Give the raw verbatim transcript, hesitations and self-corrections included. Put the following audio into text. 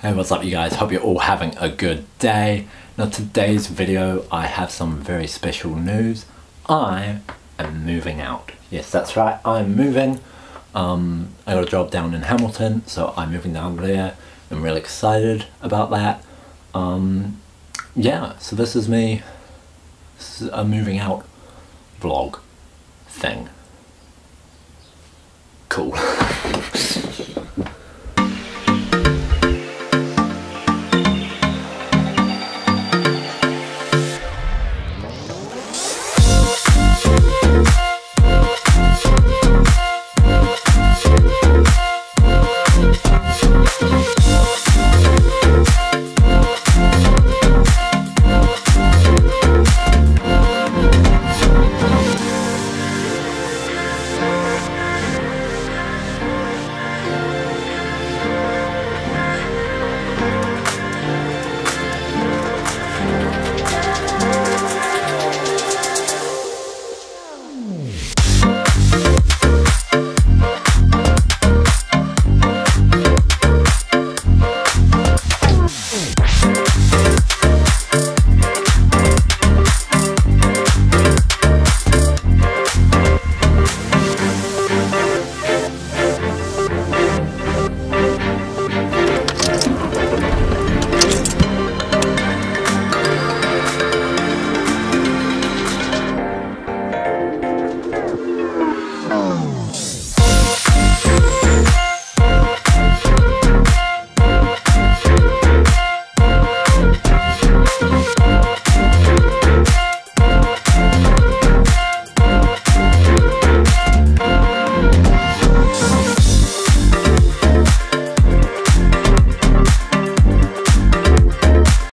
Hey, what's up you guys? Hope you're all having a good day. Now today's video I have some very special news. I am moving out. Yes, that's right, I'm moving. Um, I got a job down in Hamilton, so I'm moving down there. I'm really excited about that. Um, yeah, so this is me. This is a moving out vlog thing. Cool.